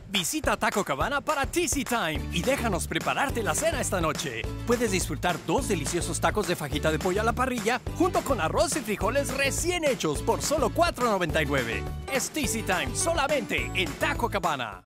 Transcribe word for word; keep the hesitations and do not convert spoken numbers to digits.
Visita Taco Cabana para Teasy Time y déjanos prepararte la cena esta noche. Puedes disfrutar dos deliciosos tacos de fajita de pollo a la parrilla junto con arroz y frijoles recién hechos por solo cuatro noventa y nueve. Es Teasy Time solamente en Taco Cabana.